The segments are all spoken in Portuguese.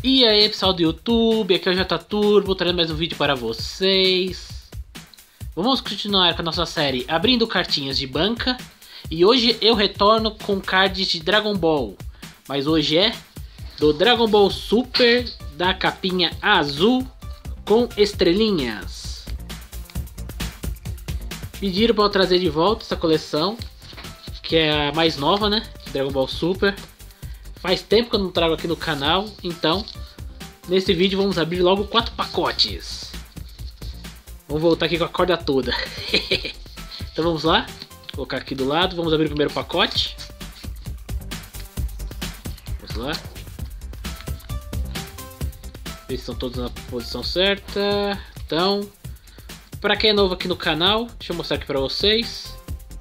E aí pessoal do YouTube, aqui é o J Turbo, trazendo mais um vídeo para vocês. Vamos continuar com a nossa série abrindo cartinhas de banca. E hoje eu retorno com cards de Dragon Ball. Mas hoje é do Dragon Ball Super, da capinha azul com estrelinhas. Pediram para eu trazer de volta essa coleção, que é a mais nova, né? Dragon Ball Super. Faz tempo que eu não trago aqui no canal, então nesse vídeo vamos abrir logo 4 pacotes. Vamos voltar aqui com a corda toda. Então vamos lá, vou colocar aqui do lado, vamos abrir o primeiro pacote. Vamos lá. Ver se estão todos na posição certa. Então, para quem é novo aqui no canal, deixa eu mostrar aqui para vocês.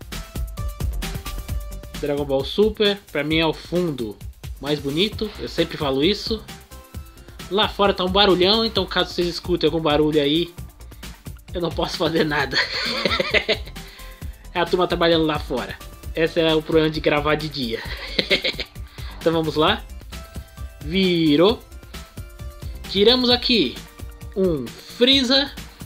Dragon Ball Super, para mim é o fundo mais bonito, eu sempre falo isso. Lá fora tá um barulhão, então caso vocês escutem algum barulho aí, eu não posso fazer nada. É a turma trabalhando lá fora. Esse é o problema de gravar de dia. Então vamos lá. Virou. Tiramos aqui um Freeza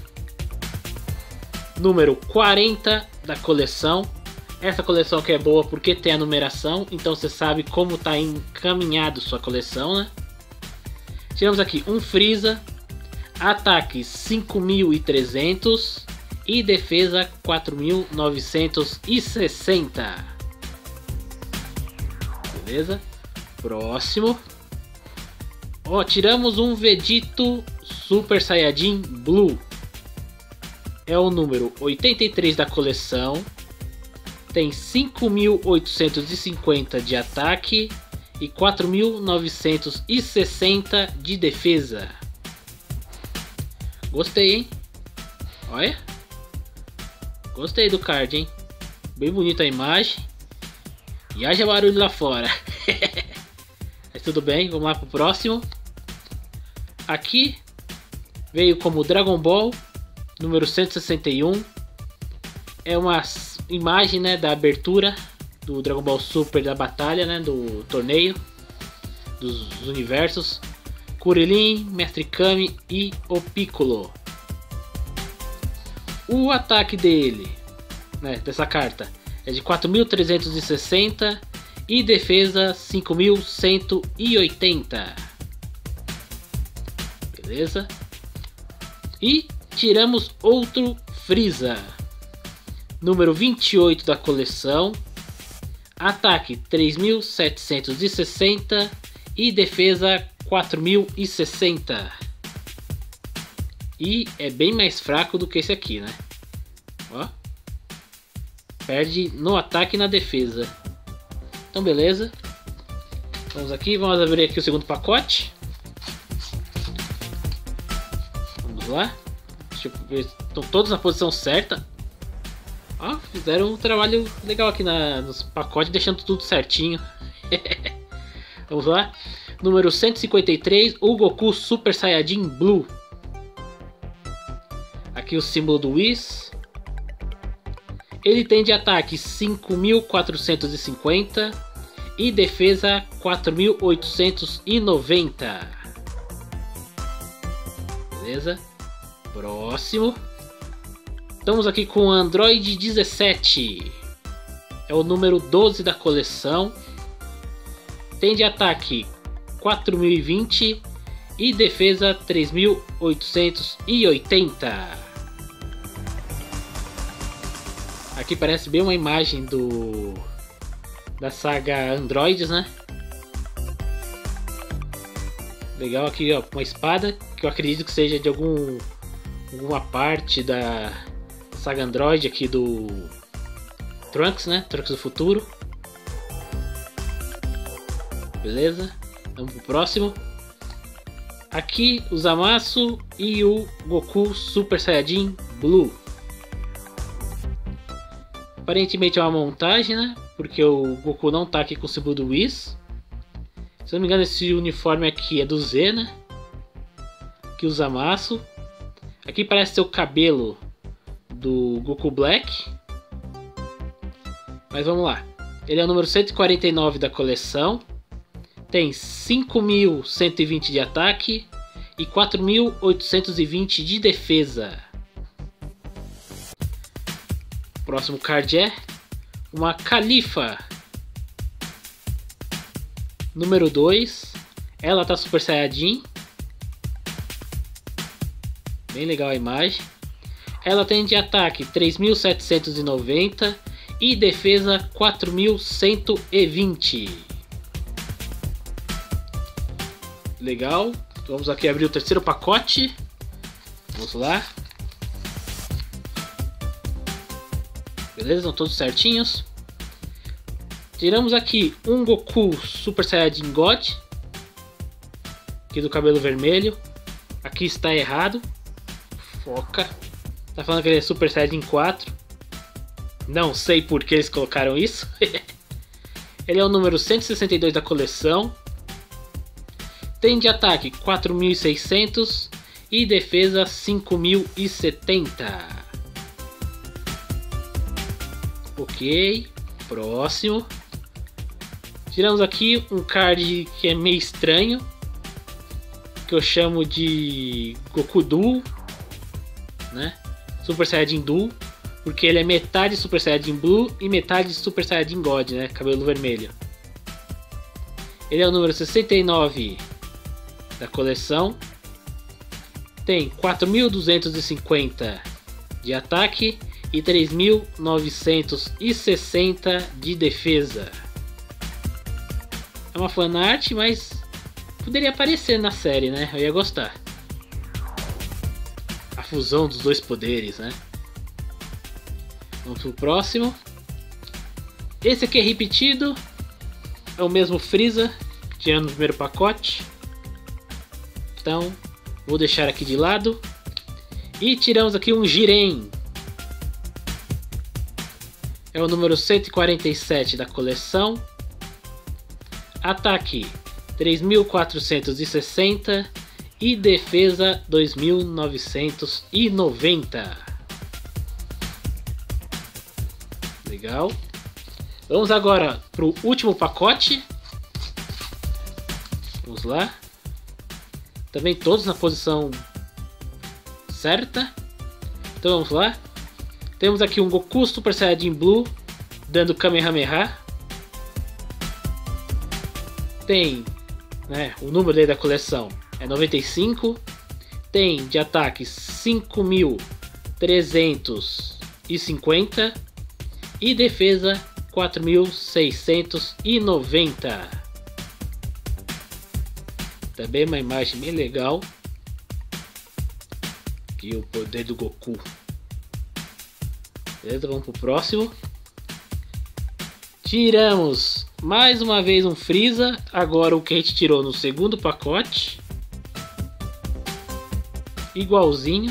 número 40 da coleção. Essa coleção que é boa porque tem a numeração, então você sabe como está encaminhado sua coleção, né? Tiramos aqui um Freeza, ataque 5.300 e defesa 4.960. Beleza? Próximo. Ó, tiramos um Vegito Super Saiyajin Blue. É o número 83 da coleção. Tem 5.850 de ataque e 4.960 de defesa. Gostei, hein? Olha. Gostei do card, hein? Bem bonita a imagem. E haja barulho lá fora. Mas tudo bem, vamos lá pro próximo. Aqui veio como Dragon Ball número 161. É uma imagem, né, da abertura do Dragon Ball Super, da batalha, né, do torneio dos universos. Kuririn, Mestre Kami e o Piccolo. O ataque dele, né, dessa carta, é de 4.360 e defesa 5.180. Beleza? E tiramos outro Freeza número 28 da coleção, ataque 3.760 e defesa 4.060. E é bem mais fraco do que esse aqui, né? Ó, perde no ataque e na defesa. Então beleza, vamos aqui, vamos abrir aqui o segundo pacote. Vamos lá, deixa eu ver se estão todos na posição certa. Ó, fizeram um trabalho legal aqui nos pacotes, deixando tudo certinho. Vamos lá. Número 153, o Goku Super Saiyajin Blue. Aqui o símbolo do Whis. Ele tem de ataque 5.450 e defesa 4.890. Beleza? Próximo. Estamos aqui com o Android 17. É o número 12 da coleção. Tem de ataque 4.020 e defesa 3.880. Aqui parece bem uma imagem da saga Androids, né? Legal aqui, ó, uma espada que eu acredito que seja de alguma parte da saga Android aqui do Trunks, né? Trunks do futuro. Beleza? Vamos pro próximo. Aqui o Zamasu e o Goku Super Saiyajin Blue. Aparentemente é uma montagem, né? Porque o Goku não tá aqui com o símbolo do Whis. Se não me engano, esse uniforme aqui é do Z, né? Aqui o Zamasu. Aqui parece ser o cabelo do Goku Black. Mas vamos lá. Ele é o número 149 da coleção. tem 5.120 de ataque e 4.820 de defesa. O próximo card é uma Califa número 2. Ela tá Super Saiyajin. Bem legal a imagem. Ela tem de ataque 3.790 e defesa 4.120. Legal. Vamos aqui abrir o terceiro pacote. Vamos lá. Beleza, estão todos certinhos. Tiramos aqui um Goku Super Saiyajin God. Aqui do cabelo vermelho. Aqui está errado. Foca. Tá falando que ele é Super Saiyajin 4. Não sei por que eles colocaram isso. Ele é o número 162 da coleção. Tem de ataque 4.600 e defesa 5.070. Ok, próximo. Tiramos aqui um card que é meio estranho, que eu chamo de Goku Duo, né? Super Saiyajin Duo, porque ele é metade Super Saiyajin Blue e metade Super Saiyajin God, né? Cabelo vermelho. Ele é o número 69 da coleção. Tem 4.250 de ataque e 3.960 de defesa. É uma fanart, mas poderia aparecer na série, né? Eu ia gostar. A fusão dos dois poderes, né? Vamos pro próximo. Esse aqui é repetido. É o mesmo Freeza, tirando o primeiro pacote. Então, vou deixar aqui de lado. E tiramos aqui um Jiren. É o número 147 da coleção. Ataque 3.460 e defesa 2.990. Legal. Vamos agora para o último pacote. Vamos lá. Também todos na posição certa. Então vamos lá. Temos aqui um Goku Super Saiyajin Blue dando Kamehameha. Tem, né, o número dele da coleção é 95. Tem de ataque 5.350 e defesa 4.690. Também uma imagem bem legal. Aqui o poder do Goku. Beleza, vamos pro próximo. Tiramos mais uma vez um Freeza. Agora o que a gente tirou no segundo pacote. Igualzinho.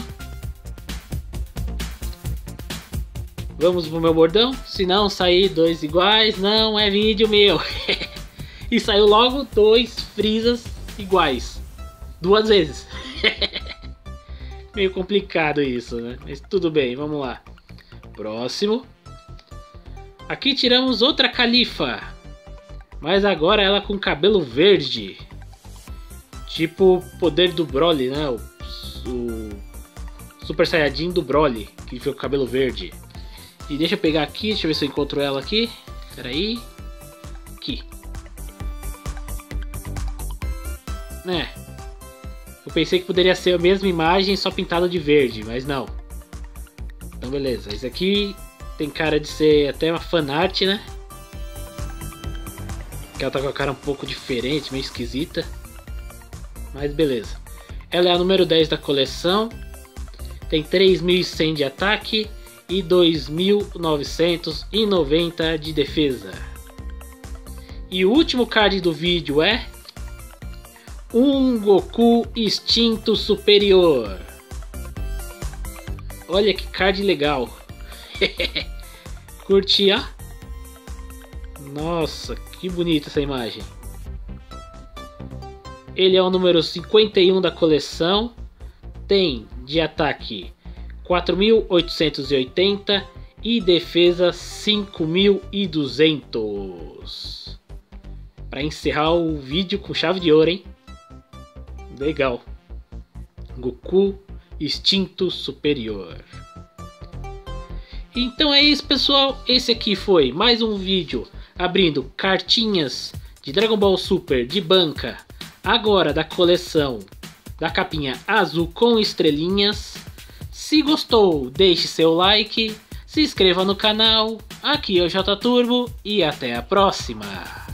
Vamos pro meu bordão. Se não sair dois iguais, não é vídeo meu. E saiu logo dois Freezas iguais. Duas vezes. Meio complicado isso, né? Mas tudo bem, vamos lá. Próximo. Aqui tiramos outra Califa. Mas agora ela com cabelo verde. Tipo o poder do Broly, né? O Super Saiyajin do Broly, que fica com o cabelo verde. E deixa eu pegar aqui, deixa eu ver se eu encontro ela aqui. Espera aí. Aqui. Né? Eu pensei que poderia ser a mesma imagem, só pintada de verde, mas não. Então beleza, esse aqui tem cara de ser até uma fanart, né? Que ela tá com a cara um pouco diferente, meio esquisita. Mas beleza. Ela é a número 10 da coleção. Tem 3.100 de ataque e 2.990 de defesa. E o último card do vídeo é um Goku Instinto Superior. Olha que card legal. Curti, ó. Nossa, que bonita essa imagem. Ele é o número 51 da coleção. Tem de ataque 4.880 e defesa 5.200. Pra encerrar o vídeo com chave de ouro, hein? Legal. Goku Instinto Superior. Então é isso, pessoal. Esse aqui foi mais um vídeo abrindo cartinhas de Dragon Ball Super de banca. Agora da coleção da capinha azul com estrelinhas. Se gostou, deixe seu like. Se inscreva no canal. Aqui é o J Turbo e até a próxima.